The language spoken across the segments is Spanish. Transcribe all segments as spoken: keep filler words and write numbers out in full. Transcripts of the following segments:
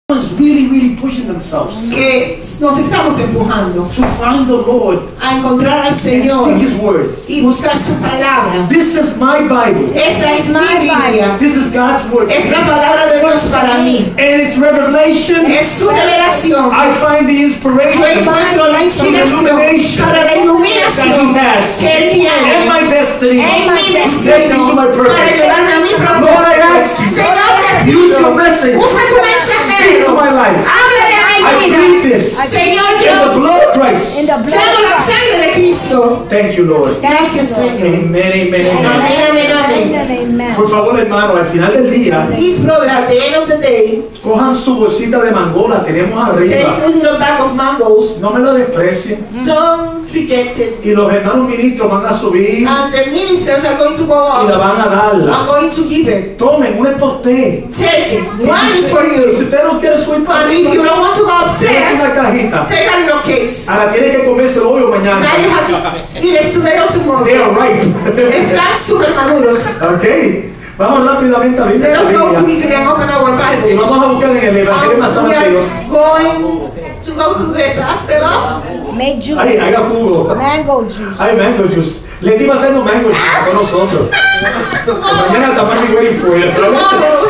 really, really pushing themselves que nos estamos empujando to find the Lord a encontrar al and Señor seek His Word. y buscar su palabra. This is my Bible. Esta es mi Biblia. This is God's Word. Es la palabra de Dios para mí. And its revelation, Es su revelación. I find the Yo inspiration encuentro la from the inspiración illumination para la that He iluminación has. que Él tiene And my destiny. en mi Take me to destino my para purpose. llevarme a mi Lord, I propósito. ask you, Señor, te use pido, your message. usa tu Speak to mensajero. my life. Háblale a I mi plead vida. this Señor, in the yo blood of Christ. In the blood llamo la of Christ. sangre de Cristo. Thank you, Lord. Gracias, Señor. Amen, amen, amen. Amén, amén, amén. Amen, amen. Por favor, hermano, al final del día, Please, brother, at the end of the day, cojan su bolsita de mango, la tenemos take arriba. a little bag of mangoes. No me la desprecien. Don't reject it. Y los hermanos ministros van a subir And the ministers are going to go y la up. van a darla. I'm going to give it. Tomen, una es para usted. Take it. Y One si is for usted- y si you. usted no quiere subir para And if you arriba, don't want to go llévese upstairs, una cajita. take a little case. Ahora tiene que comérselo hoy o mañana. Now you have to eat it today or They tomorrow. are ripe. Están super maduros. Ok. Vamos rápidamente a abrir Let la us go Biblia. quickly and open our Y Bibles. vamos a buscar en el Evangelio de San Um, we Mateo. are going to go to the Gospel of Make juice. Ahí, haga jugo. Mango juice. Hay mango juice. Le iba haciendo mango juice con nosotros. Mañana estamos en wedding fuera. tomorrow.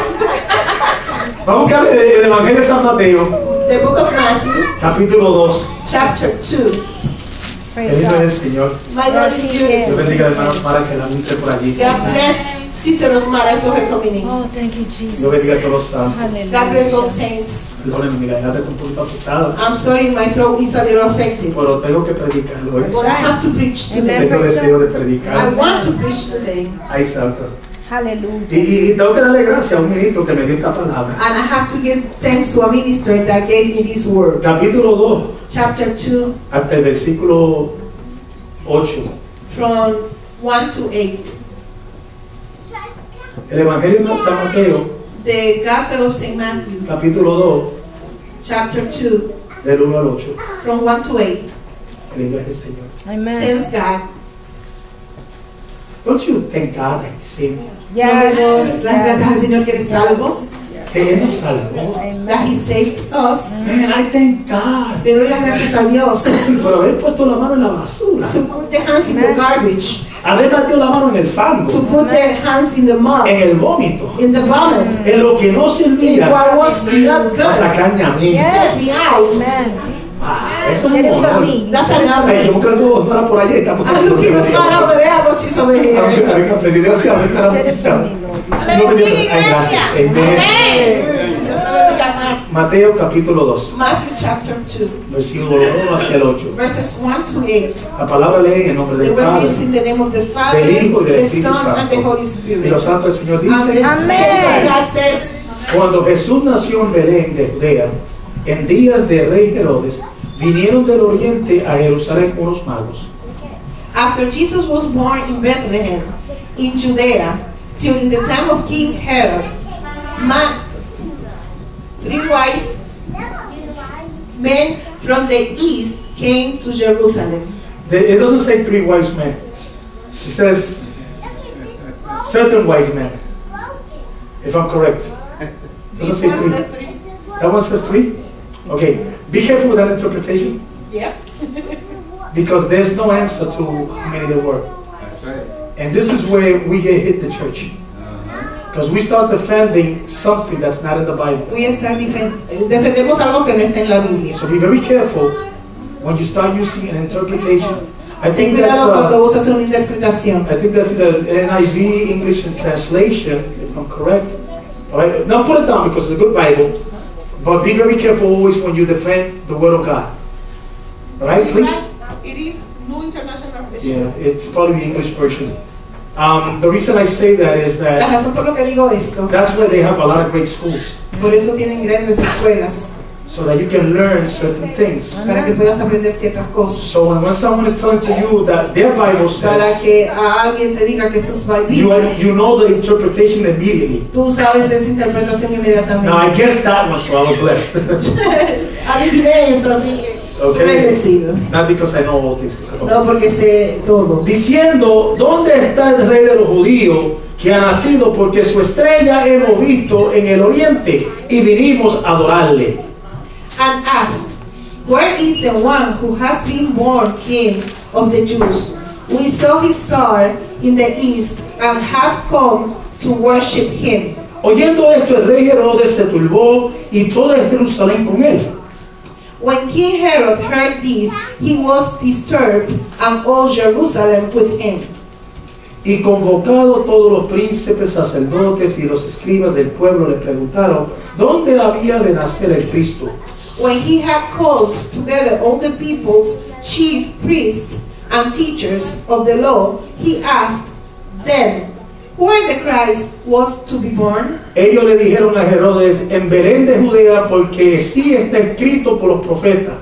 Vamos a buscar el, el Evangelio de San Mateo, The book of Matthew, capítulo dos. chapter two. El Praise hijo God. del Señor. My Lord is Dios good. bendiga al hermano para que la ministre por allí. God bless Sister Osmara. I saw her coming in. Oh, thank you, Dios bendiga a Jesus. todos los santos. God bless all Hallelujah. saints. Perdónenme, mi garganta está un poquito afectada, I'm sorry, my throat is a little affected. pero tengo que predicarlo. Es, But I have to preach today. tengo deseo de I predicar. want to preach today. Ay, santo. Y, Hallelujah. y- y tengo que darle gracias a un ministro que me dio esta palabra. And I have to give thanks to a minister that gave me this word. Capítulo dos, Chapter two, hasta el versículo ocho. from one to eight. El Evangelio de San Mateo, The Gospel of Saint Matthew, capítulo dos, chapter two, del uno al ocho. from one to eight. El Iglesia del Señor. Amen. Thanks God. Don't you thank God that He saved you? Yes. Las gracias al Señor que eres salvo. Que Él nos salvó. Amen. That He saved us. Man, I thank God. Le doy las gracias a Dios. Por haber puesto la mano en la basura. To put the hands in the garbage. Haber metido la mano en el fango. To put the hands in the mud. En el vómito. In the vomit. En lo que no In servía. what was not Para good. sacarme a mí. Take me out. Amen. Wow, eso es Did un it for honor. me. That's an Ay, honor. yo buscando para por allá y está I'm looking for smart over there, but she's over here. Desgraciadamente era Did it for bonita. me, Lord. No me digas, ay, gracias. Amén. Amén. Dios te bendiga más. Mateo capítulo dos, Matthew chapter two, versículo uno hacia el ocho. verses one to eight. La palabra lee en el nombre They del were Padre, reads in the name of the Father, del Hijo y del the Espíritu Son, and the Holy Santo. Spirit. Y los santos del Señor And the dice, saints of God says, cuando Jesús nació en Belén de Judea, en días de rey Herodes, vinieron del oriente a Jerusalén unos magos. after Jesus was born in Bethlehem, in Judea, during the time of King Herod, ma- three wise men from the east came to Jerusalem. The- It doesn't say three wise men. It says certain wise men, if I'm correct. It doesn't This say one three. says three. That one says three? Okay. Be careful with that interpretation, Yep. because there's no answer to how many there were. That's right. And this is where we get hit the church. Because we start defending something that's not in the Bible. We están defen- defendemos algo que no está en la Biblia. So be very careful when you start using an interpretation. I Ten think that's cuidado cuando uh, usas una interpretación. I think that's the N I V English and translation, if I'm correct. All right. Now put it down because it's a good Bible. But be very careful always when you defend the Word of God. All right, please. It is New International Version. Yeah, it's probably the English version. Um, the reason I say that is La that razón por lo que digo esto, that's where they have a lot of great schools, por eso tienen grandes escuelas, so that you can learn certain things. para que puedas aprender ciertas cosas. So when, when someone is telling to you that their Bible Para says, que a alguien te diga que sus you, Biblias, you know the interpretation immediately. tú sabes esa interpretación Now I inmediatamente. guessed that one, so I was blessed. Adiviné eso, así que Okay. Bendecido. Not because I know all things. because I don't. No porque sé todo. Diciendo, ¿dónde está el rey de los judíos que ha nacido? Porque su estrella hemos visto en el oriente y vinimos a adorarle. And asked, where is the one who has been born king of the Jews? We saw his star in the east and have come to worship him. Oyendo esto, el rey Herodes se turbó y toda Jerusalén con él. When King Herod heard this, he was disturbed, and all Jerusalem with him. Y convocado todos los príncipes, sacerdotes y los escribas del pueblo le preguntaron dónde había de nacer el Cristo. When he had called together all the people's chief priests and teachers of the law, he asked them, where the Christ was to be born? Ellos le dijeron a Herodes, en Belén de Judea, porque sí está escrito por los profetas.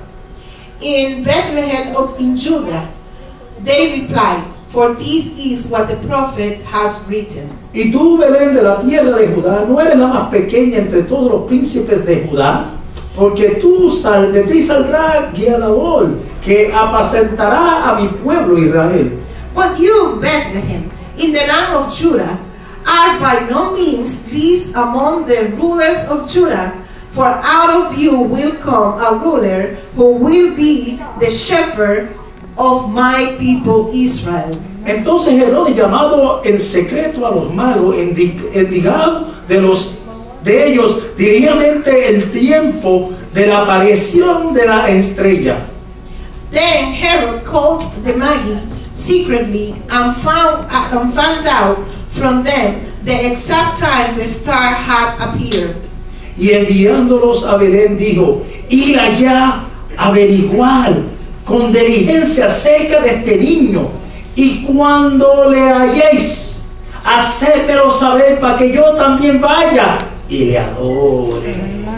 In Bethlehem of in Judah. They replied, for this is what the prophet has written. Y tú, Belén de la tierra de Judá, no eres la más pequeña entre todos los príncipes de Judá, porque tú sal, de ti saldrá guiador que apacentará a mi pueblo Israel. But you, Bethlehem, in the land of Judah, are by no means least among the rulers of Judah, for out of you will come a ruler who will be the shepherd of my people Israel. Entonces Herodes, llamado en secreto a los magos, indigado de los de ellos directamente el tiempo de la aparición de la estrella. Then Herod called the Magi secretly and found, uh, and found out from them the exact time the star had appeared. Y enviándolos a Belén dijo, ir allá a averiguar con diligencia acerca de este niño, y cuando le halléis, hacédmelo saber para que yo también vaya y le adore.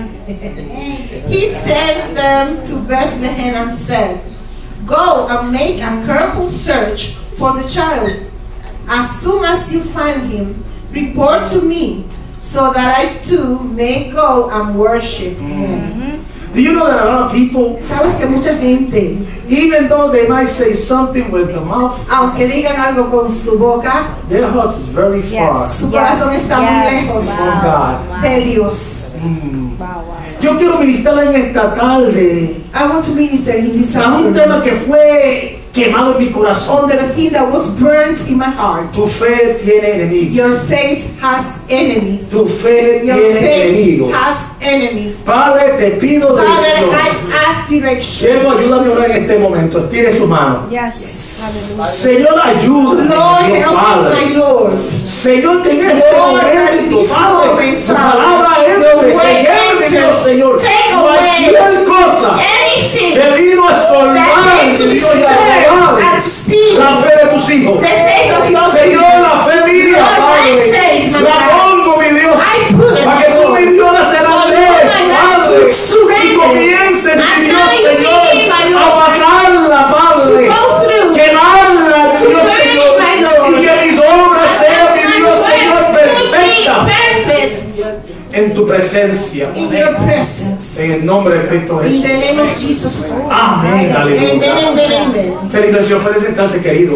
He sent them to Bethlehem and said, go and make a careful search for the child. As soon as you find him, report to me, so that I too may go and worship him. Do you know that a lot of people, Sabes que mucha gente, even though they might say something with the mouth, aunque digan algo con su boca, their heart is very far Yes. su corazón está muy lejos from God. de Dios. Mm. Wow, wow. Yo quiero ministrar en esta tarde I want to minister in this a un afternoon tema que fue quemado en mi corazón. on the thing that was burnt in my heart. Tu fe tiene enemigos. Your faith has enemies. Tu fe Your tiene faith enemigos. has enemies. Padre, te pido Father, dirección. I ask direction. Llevo, ayúdame a orar en este momento. Estire su mano. Yes. Hallelujah. Señor, ayúdame, Lord, Dios help me, Padre. my Lord. Señor, que en este Lord, that in momento, this Padre, moment, tu Father, palabra your entre, word se lleve en el enter, Señor. take away Cualquier cosa anything que vino a that estorbar, came to Dios, y a disturb robar and to steal la fe de tus hijos. the faith of your Señor, children. la fe mía, Lord, my Padre, faith, my la God. pongo, mi Dios, I put it, para que my tú, Lord. mi Dios, la serás For de you, my God, Padre, to surrender. y comiences, mi And Dios, now you Señor, begin, my Lord, a pasarla, Padre, to go through, quemarla, to Dios, burn it, Señor, my Lord. y que mis obras sean, mi And Dios, my Señor, words will be perfectas perfect en tu presencia, in your presence. en el nombre de Cristo In Jesús. the name of Jesus Christ. Amén, Amen, aleluya. amen, amen. Feliz bendición, puede sentarse, querido.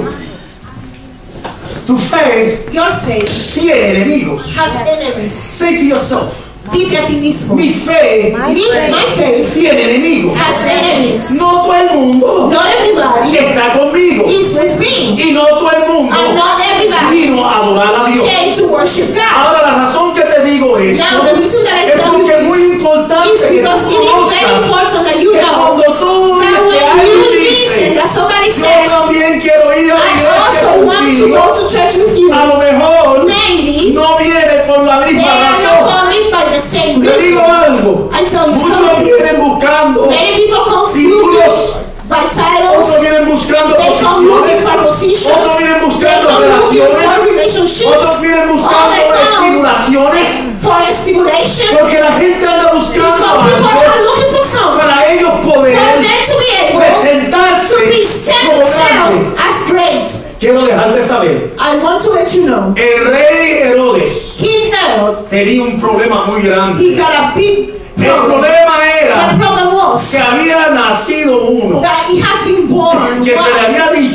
Tu fe Your faith tiene enemigos. has enemies. Say to yourself, Dite a ti mismo. mi fe My, my faith tiene enemigos. has enemies. No todo el mundo Not everybody está conmigo. is with me. Y no todo el mundo And not everybody vino a adorar a Dios. came to worship God. Ahora la razón que te digo esto Now the reason that I es tell you porque es muy this importante is que because tú it is very conozcas important that you que know cuando tú that dices que when alguien you listen dice, that somebody yo says, también quiero ir a la I iglesia also want to contigo, go to church with you, a lo mejor maybe no viene por la they misma are not razón. coming by the same Te digo reason. algo, I tell you muchos something. vienen buscando Many people come títulos, looking by titles. otros vienen buscando They come looking posiciones, for positions. otros vienen They buscando come looking for relaciones, relationships. otros vienen buscando All they come estimulaciones, for a stimulation. porque la gente anda buscando Because people are algo looking for something. para ellos For poder them to be able presentarse to present como themselves grande. as great. Quiero dejarte saber, I want to let you know, el rey Herodes King Herod, tenía un problema muy grande. he got a big El problem. problema The era problem was que había nacido un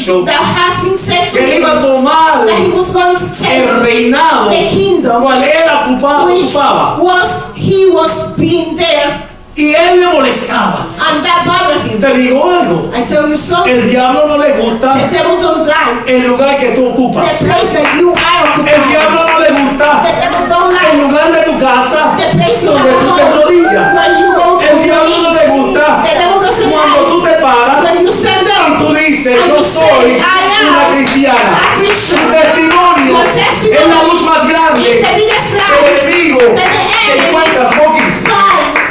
dicho that has been said to que él iba a him tomar that he was going to el take reinado the kingdom cual él ocupaba, which ocupaba. was he was being there, Y él le molestaba. and that bothered him. Te digo algo, I tell you something, el diablo no le gusta the devil don't like el lugar que tú the ocupas. place that you are El occupying. diablo no le The gusta devil don't el like lugar de tu casa the place you donde have tú te home, rodillas. when you go to El diablo no le your gusta knees. The devil doesn't cuando like tú te paras when you stand y up tú dices, and yo you soy say, I una am cristiana. a Christian. Tu testimonio Your es testimony la luz más grande is the biggest que el light enemigo that the se enemy encuentra smoking. find.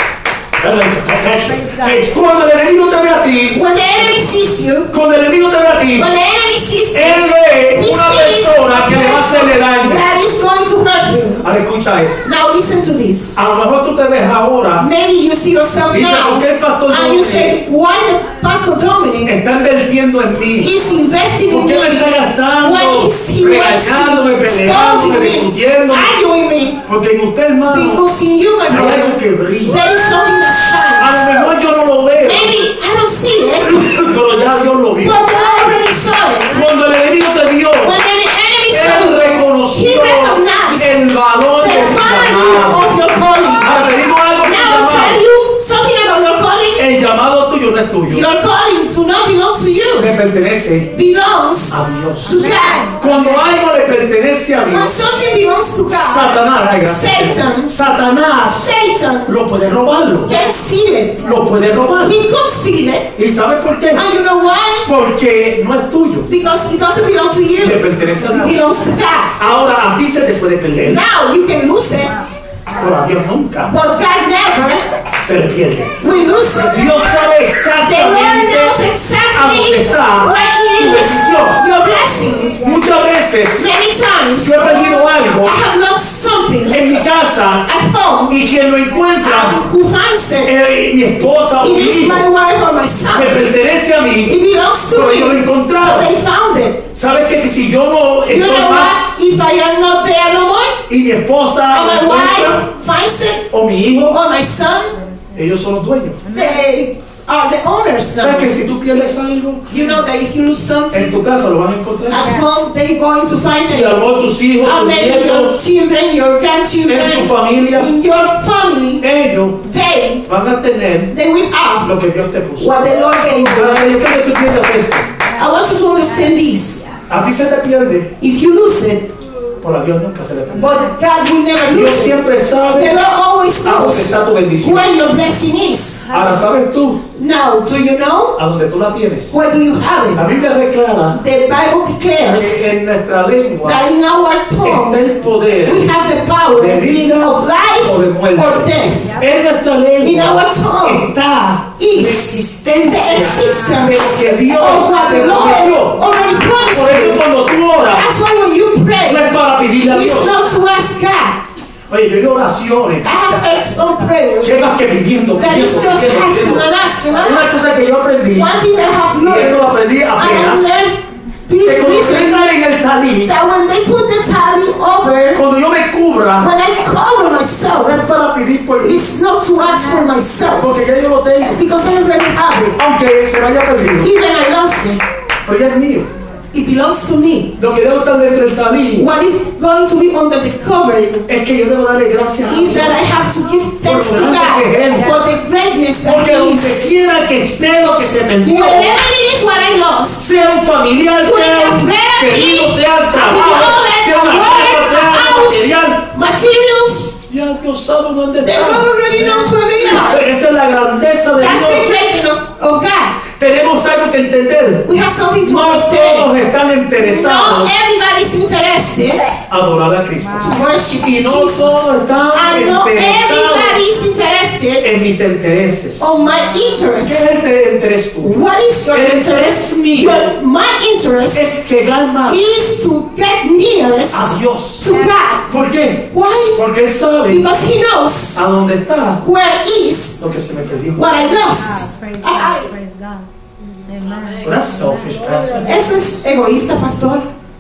Él dice, protection. Que cuando el enemigo te ve a ti, When the enemy sees you, cuando el enemigo te ve a ti, when the enemy sees you, él ve he una sees persona que le va a hacerle daño. that is going to hurt him. Ahora escucha esto. Now listen to this. A lo mejor tú te ves ahora Maybe you see yourself Dice, now ¿por qué el pastor and you Dominic say, why the Pastor Dominic está invirtiendo en mí. is investing ¿Por in qué me está me? gastando, Why is he regañándome, wasting, peleándome, scolding me, discutiéndome? arguing me? Porque en usted, hermano, Because in you, my hay algo brother, que brilla. there is something that A lo shines. mejor yo no lo veo, Maybe I don't see it, pero ya Dios lo vio. but God already saw it. Cuando el enemigo te vio, When the enemy saw él you, he reconoció recognized el valor the de tu value llamado. of your calling. Ahora te digo algo que Now I'll tell llamado. you something about your calling. El llamado tuyo no es tuyo. Your calling do not belong to you. Le pertenece Belongs a Dios. to God. Cuando algo le pertenece a When Dios, something belongs to God, Satanás, ay, gracias. Satan, Satanás Satan lo puede robarlo. can steal it. Lo puede robar. He could steal it. ¿Y sabes por qué? And you know why? Porque no es tuyo. Because it doesn't belong to Le you. pertenece a It Dios. belongs to God. Ahora a ti se te puede perder. Now you can lose it, Pero a Dios nunca but God never se le pierde. will lose it. Dios sabe The Lord exactamente knows a dónde exactly está where tu it is bendición. your blessing. Muchas veces Many times yo he perdido algo I have lost something en mi casa at home, y quien lo encuentra, and who finds it? eh, mi esposa o It mi is hijo, my wife or my me son. pertenece a mí, It belongs to pero yo lo he me. encontrado. They found it. ¿Sabes qué? Que si yo no You estoy know más what? If I am not there no more, y mi esposa and lo my encuentra, wife finds it, o mi hijo, or my son, ellos son los dueños. they are the owners ¿Sabes now. que si tú pierdes algo You know that if you lose en something tu casa lo van a encontrar? at home, they're going to find Y a it. lo mejor tus hijos, Or tus maybe your nietos, children, your en tu grandchildren, familia, in your family, ellos they, van a tener they will have lo que Dios te puso. what the Lord gave you. Ahora yo quiero que tú entiendas esto. I want you to understand this. A ti se te pierde, If you lose it, pero a Dios nunca se le pierde. but God will never Dios lose it. siempre The sabe Lord always a dónde knows está tu bendición. where your blessing is. Ahora, ¿sabes tú Now, do you know? a dónde tú la tienes? Where do you have La it? Biblia declara The Bible declares que en nuestra lengua that in our está tongue el poder we have the power de vida of life o de muerte. or death. En nuestra In lengua our tongue está is la existencia the de existence lo que Dios of what te the Lord prometió. already promised Por eso you. cuando tú oras, That's why when you no pray, es para pedirle a it's Dios. not to ask God. Oye, yo he oído oraciones. I have heard some prayers ¿Qué más que pidiendo? that is pidiendo, just pidiendo, asking pidiendo? and asking and Una asking. cosa que yo aprendí, One thing that I have y esto learned, lo aprendí I have apenas, learned que this cuando recently, venga en el talí, that when they put the tally over, cuando yo me cubra, when I cover no myself, es para pedir por mí, it's not to ask for myself, porque ya yo lo tengo. because I already have it. Aunque se me haya perdido, Even I lost it. pero ya es mío. It belongs to me. Lo que debo estar dentro del talí What is going to be under the covering es que yo debo darle gracias a is Dios. that I have to give thanks to God for the greatness that Porque He donde is. quiera que esté lo que se perdió, Wherever it is what I lost, sea un familiar, sea un querido, sea un trabajo, sea una casa, sea algo material, materials, ya Dios sabe dónde the Lord está. already knows where they are. Esa es la grandeza de That's the Dios. greatness of God. Tenemos algo que entender. We have something to No todos understand. están Not interesados everybody's interested a adorar a Cristo. to worship Y no Jesus. todos están And not interesados everybody is interested en mis intereses. on my ¿Qué interest. es el interés tuyo? What is your El interest? interés mío Your, my interest es llegar más is to get nearest a Dios. to God. ¿Por qué? Why? Porque Él sabe Because He knows a dónde está where is lo que se me perdió. what I lost. Praise Ay, God. Praise God. Amen. That's selfish, pastor. eso es egoísta, pastor.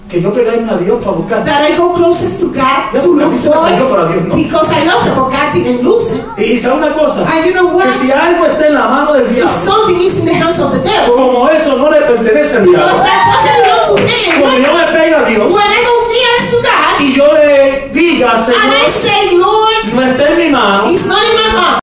que yo pegarme a Dios para buscar. that I go closest to God Ya, to porque a look mí se me perdió, pero a for Dios no. because I lost it, but God didn't lose it. Y sabe una cosa, And you know what? que si algo está en la mano del If diablo, something is in the hands of the devil, como eso no le pertenece al because diablo, that doesn't belong to me. cuando When, yo me pegue a Dios when I go nearest to God y yo le diga, and I Señor, say, Lord, no está en mi mano, it's not in my mouth.